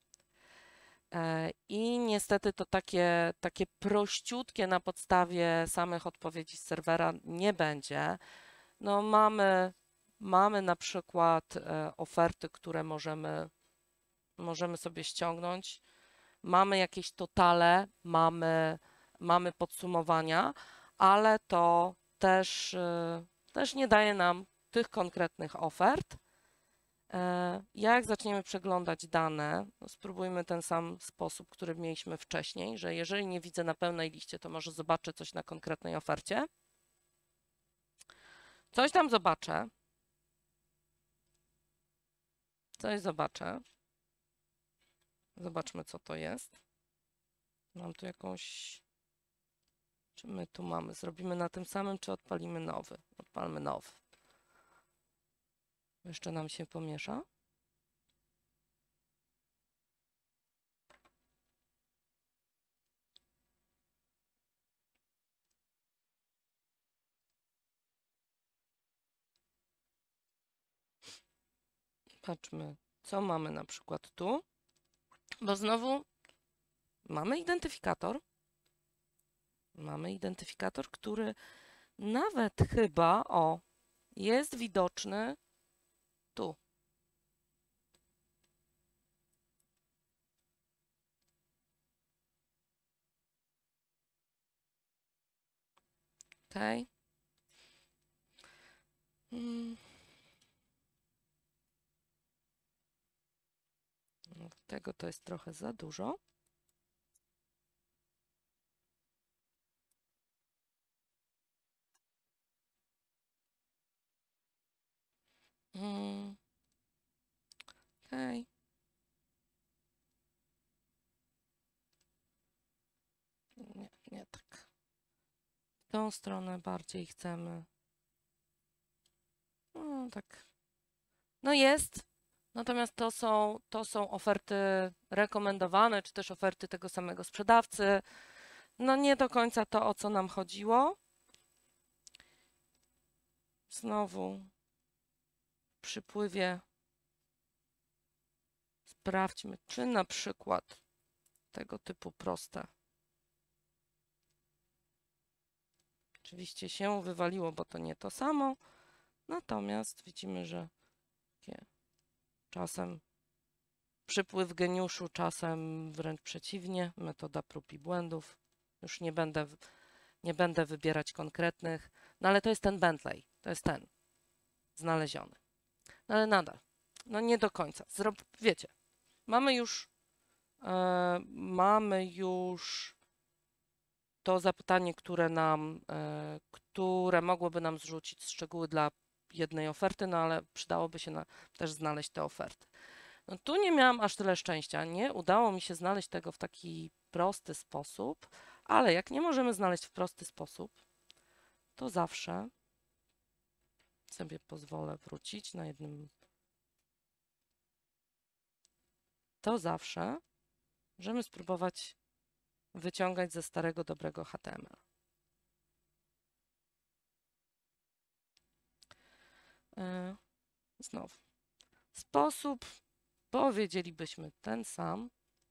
S1: I niestety to takie, takie prościutkie na podstawie samych odpowiedzi z serwera nie będzie. No mamy, mamy na przykład oferty, które możemy, możemy sobie ściągnąć. Mamy jakieś totale, mamy, mamy podsumowania, ale to też, też nie daje nam tych konkretnych ofert. Jak zaczniemy przeglądać dane, no spróbujmy ten sam sposób, który mieliśmy wcześniej, że jeżeli nie widzę na pełnej liście, to może zobaczę coś na konkretnej ofercie. Coś tam zobaczę. Coś zobaczę. Zobaczmy, co to jest. Mam tu jakąś... Czy my tu mamy? Zrobimy na tym samym, czy odpalimy nowy? Odpalmy nowy. Jeszcze nam się pomiesza. Patrzmy, co mamy na przykład tu. Bo znowu mamy identyfikator. Mamy identyfikator, który nawet chyba, o, jest widoczny tu. Ok. Hmm. No, tego to jest trochę za dużo. Hmm. Ok. Nie, nie tak. W tą stronę bardziej chcemy. No, tak. No jest. Natomiast to są, to są oferty rekomendowane, czy też oferty tego samego sprzedawcy. No nie do końca to, o co nam chodziło. Znowu w przypływie sprawdźmy, czy na przykład tego typu proste. Oczywiście się wywaliło, bo to nie to samo. Natomiast widzimy, że czasem przypływ geniuszu, czasem wręcz przeciwnie, metoda prób i błędów. Już nie będę, nie będę wybierać konkretnych, no ale to jest ten Bentley, to jest ten znaleziony. No ale nadal, no nie do końca. Zrob, wiecie, mamy już, e, mamy już to zapytanie, które nam, e, które mogłoby nam zrzucić szczegóły dla jednej oferty, no ale przydałoby się na, też znaleźć te oferty. No tu nie miałam aż tyle szczęścia, nie udało mi się znaleźć tego w taki prosty sposób, ale jak nie możemy znaleźć w prosty sposób, to zawsze sobie pozwolę wrócić na jednym. To zawsze możemy spróbować wyciągać ze starego, dobrego H T M L. Yy, znowu. Sposób powiedzielibyśmy ten sam.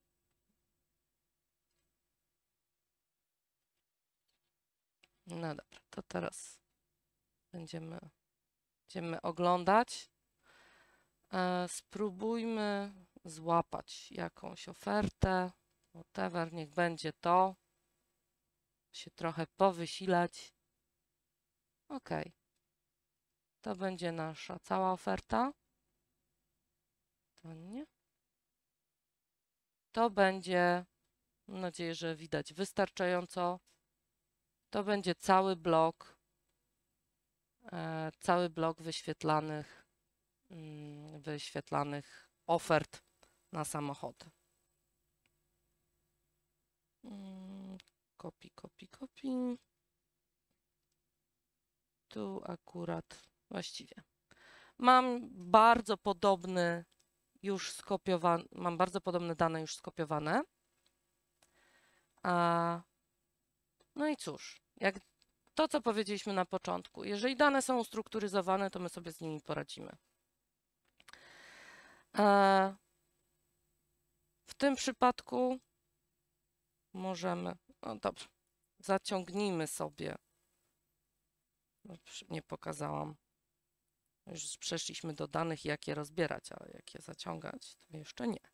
S1: No dobra, to teraz będziemy, będziemy oglądać. Yy, spróbujmy złapać jakąś ofertę. Whatever, niech będzie to. Się trochę powysilać. OK. To będzie nasza cała oferta. To nie. To będzie, mam nadzieję, że widać wystarczająco. To będzie cały blok, e, cały blok wyświetlanych, mm, wyświetlanych ofert na samochody. Mm, kopi, kopi, kopi. Tu akurat właściwie. Mam bardzo podobny już skopiowany, mam bardzo podobne dane już skopiowane. A, no i cóż, jak to, co powiedzieliśmy na początku, jeżeli dane są ustrukturyzowane, to my sobie z nimi poradzimy. A, w tym przypadku możemy, no dobrze, zaciągnijmy sobie, no, nie pokazałam, już przeszliśmy do danych, jak je rozbierać, ale jak je zaciągać, to jeszcze nie.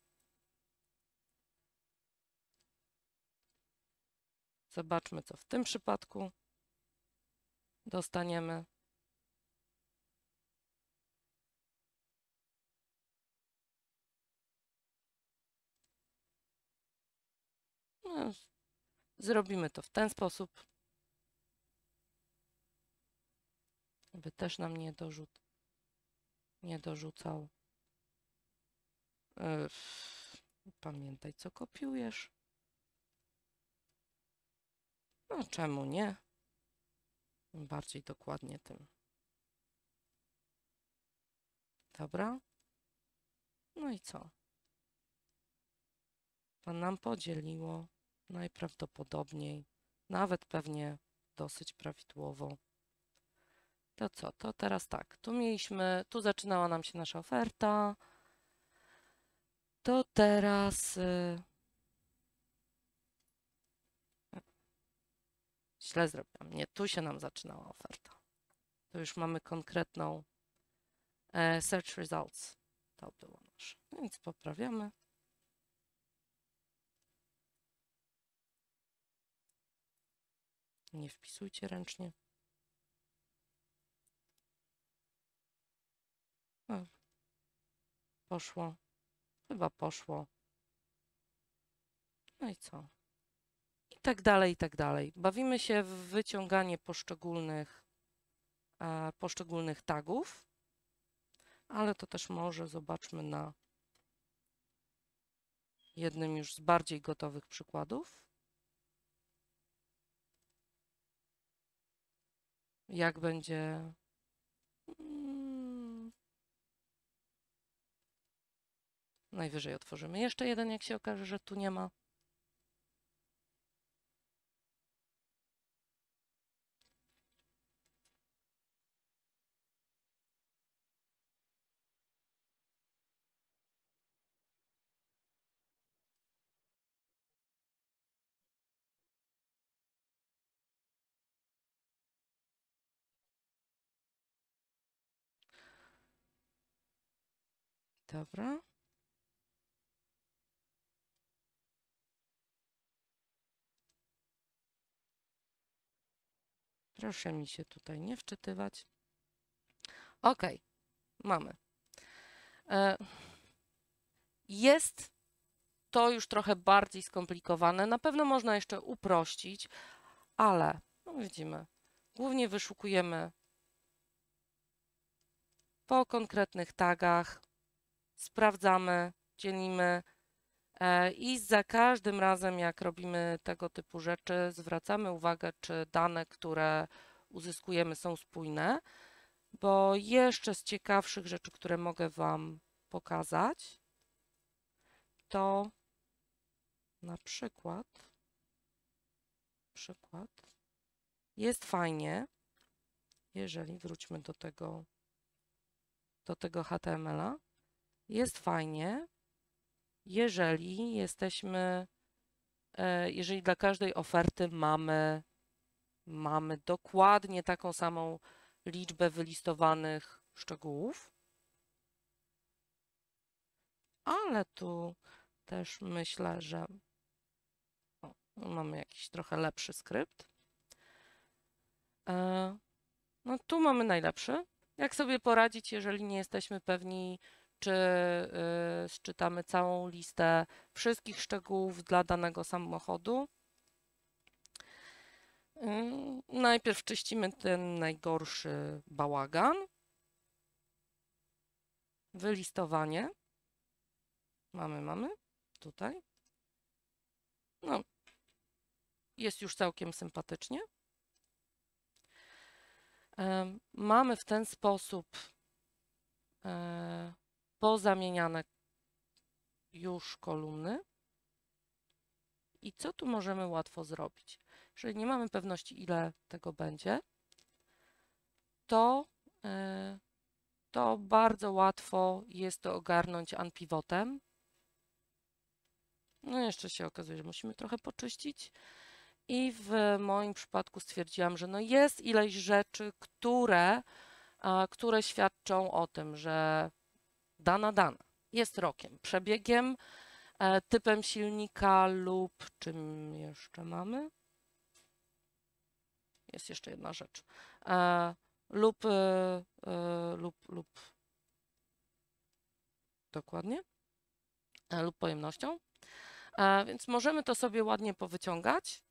S1: Zobaczmy, co w tym przypadku dostaniemy. No, zrobimy to w ten sposób, by też nam nie, dorzuc nie dorzucał. Yy, pamiętaj, co kopiujesz. No czemu nie? Im bardziej dokładnie, tym. Dobra. No i co? To nam podzieliło najprawdopodobniej, nawet pewnie dosyć prawidłowo. To co? To teraz tak. Tu mieliśmy, tu zaczynała nam się nasza oferta. To teraz... Yy, źle zrobiłam. Nie, tu się nam zaczynała oferta. Tu już mamy konkretną e, search results. To było nasze. No więc poprawiamy. Nie wpisujcie ręcznie. O, poszło. Chyba poszło. No i co? I tak dalej, i tak dalej. Bawimy się w wyciąganie poszczególnych, e, poszczególnych tagów, ale to też może zobaczmy na jednym już z bardziej gotowych przykładów. Jak będzie... Hmm. Najwyżej otworzymy jeszcze jeden, jak się okaże, że tu nie ma. Dobra. Proszę mi się tutaj nie wczytywać. Ok, mamy. E, jest to już trochę bardziej skomplikowane. Na pewno można jeszcze uprościć, ale no widzimy, głównie wyszukujemy po konkretnych tagach, sprawdzamy, dzielimy e, i za każdym razem, jak robimy tego typu rzeczy, zwracamy uwagę, czy dane, które uzyskujemy, są spójne, bo jeszcze z ciekawszych rzeczy, które mogę Wam pokazać, to na przykład, przykład jest fajnie, jeżeli wróćmy do tego, do tego H T M L-a, jest fajnie, jeżeli jesteśmy, jeżeli dla każdej oferty mamy, mamy dokładnie taką samą liczbę wylistowanych szczegółów, ale tu też myślę, że o, mamy jakiś trochę lepszy skrypt. No tu mamy najlepszy. Jak sobie poradzić, jeżeli nie jesteśmy pewni, czy y, szczytamy całą listę wszystkich szczegółów dla danego samochodu. Y, najpierw czyścimy ten najgorszy bałagan. Wylistowanie. Mamy, mamy. Tutaj. No. Jest już całkiem sympatycznie. Y, mamy w ten sposób y, pozamieniane już kolumny. I co tu możemy łatwo zrobić? Jeżeli nie mamy pewności, ile tego będzie, to, yy, to bardzo łatwo jest to ogarnąć unpivotem. No jeszcze się okazuje, że musimy trochę poczyścić. I w moim przypadku stwierdziłam, że no jest ileś rzeczy, które, a, które świadczą o tym, że dana dana jest rokiem, przebiegiem, e, typem silnika lub czym jeszcze mamy? Jest jeszcze jedna rzecz. E, lub, e, e, lub, lub dokładnie, e, lub pojemnością. E, więc możemy to sobie ładnie powyciągać.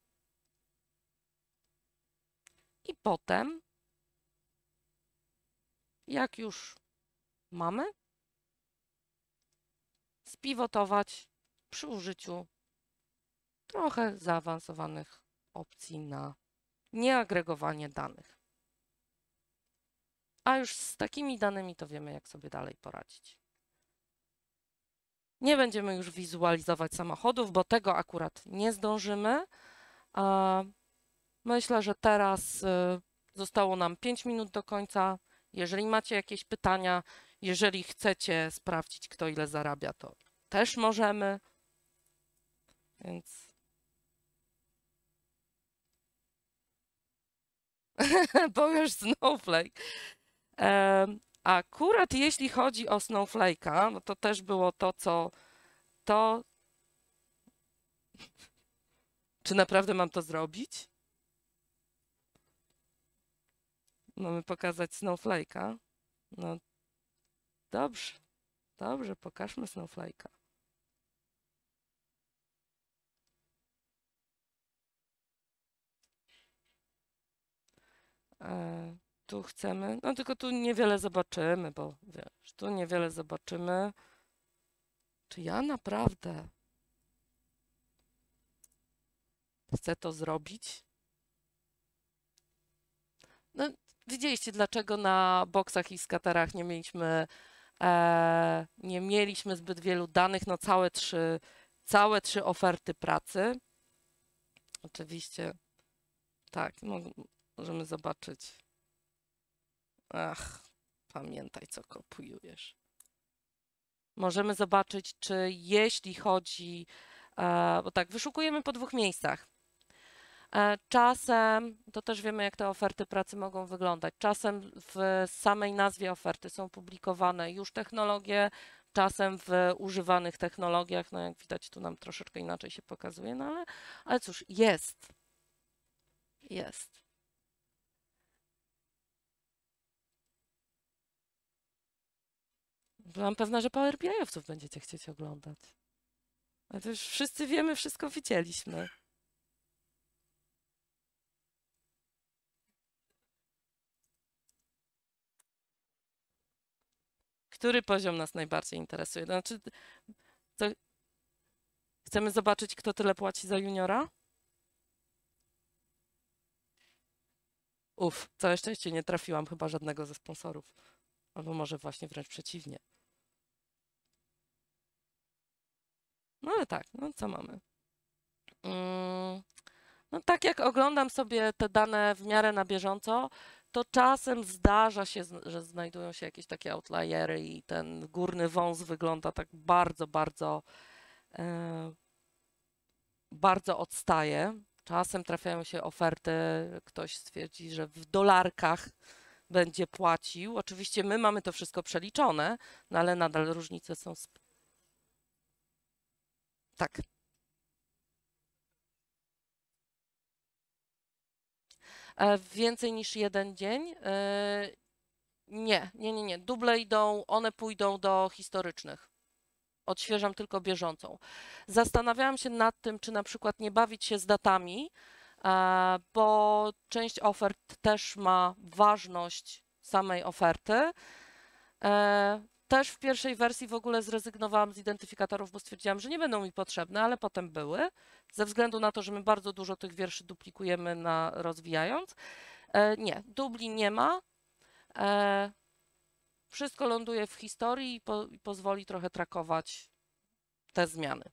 S1: I potem, jak już mamy, spivotować przy użyciu trochę zaawansowanych opcji na nieagregowanie danych. A już z takimi danymi to wiemy, jak sobie dalej poradzić. Nie będziemy już wizualizować samochodów, bo tego akurat nie zdążymy. Myślę, że teraz zostało nam pięć minut do końca. Jeżeli macie jakieś pytania, jeżeli chcecie sprawdzić, kto ile zarabia, to też możemy. Więc powiesz Snowflake. Um, akurat jeśli chodzi o Snowflake'a, no to też było to, co to... Czy naprawdę mam to zrobić? Mamy pokazać Snowflake'a? No dobrze, dobrze, pokażmy Snowflake'a. E, tu chcemy, no tylko tu niewiele zobaczymy, bo wiesz, tu niewiele zobaczymy. Czy ja naprawdę chcę to zrobić? No, widzieliście, dlaczego na boksach i skaterach nie mieliśmy, e, nie mieliśmy zbyt wielu danych, no całe trzy, całe trzy oferty pracy. Oczywiście, tak, no, możemy zobaczyć. Ach, pamiętaj, co kopiujesz. Możemy zobaczyć, czy jeśli chodzi, e, bo tak, wyszukujemy po dwóch miejscach. E, czasem, to też wiemy, jak te oferty pracy mogą wyglądać. Czasem w samej nazwie oferty są publikowane już technologie, czasem w używanych technologiach. No jak widać, tu nam troszeczkę inaczej się pokazuje, no ale, ale cóż, jest. Jest. Byłam pewna, że Power B I-owców będziecie chcieć oglądać. Ale to już wszyscy wiemy, wszystko widzieliśmy. Który poziom nas najbardziej interesuje? Znaczy, to chcemy zobaczyć, kto tyle płaci za juniora? Uf, całe szczęście nie trafiłam chyba żadnego ze sponsorów. Albo może właśnie wręcz przeciwnie. No ale tak, no co mamy? Mm, no tak jak oglądam sobie te dane w miarę na bieżąco, to czasem zdarza się, że znajdują się jakieś takie outliery i ten górny wąs wygląda tak bardzo, bardzo, e, bardzo odstaje. Czasem trafiają się oferty, ktoś stwierdzi, że w dolarkach będzie płacił. Oczywiście my mamy to wszystko przeliczone, no ale nadal różnice są. Sp- tak. E, więcej niż jeden dzień? E, nie, nie, nie, nie. Duble idą, one pójdą do historycznych. Odświeżam tylko bieżącą. Zastanawiałam się nad tym, czy na przykład nie bawić się z datami, e, bo część ofert też ma ważność samej oferty. E, też w pierwszej wersji w ogóle zrezygnowałam z identyfikatorów, bo stwierdziłam, że nie będą mi potrzebne, ale potem były, ze względu na to, że my bardzo dużo tych wierszy duplikujemy na rozwijając. E, nie, dubli nie ma. E, wszystko ląduje w historii i, po, i pozwoli trochę trakować te zmiany.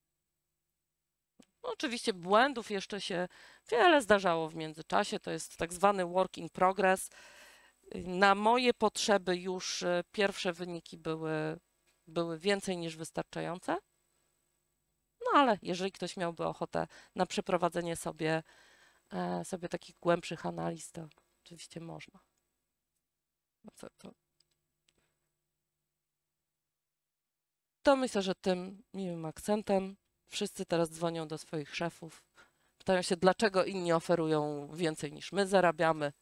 S1: No, oczywiście błędów jeszcze się wiele zdarzało w międzyczasie, to jest tak zwany work in progress. Na moje potrzeby już pierwsze wyniki były, były więcej niż wystarczające. No ale jeżeli ktoś miałby ochotę na przeprowadzenie sobie, sobie takich głębszych analiz, to oczywiście można. No co, to, to myślę, że tym miłym akcentem wszyscy teraz dzwonią do swoich szefów. Pytają się, dlaczego inni oferują więcej niż my zarabiamy.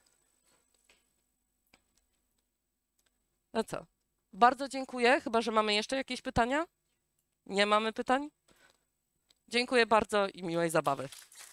S1: No co? Bardzo dziękuję. Chyba że mamy jeszcze jakieś pytania? Nie mamy pytań? Dziękuję bardzo i miłej zabawy.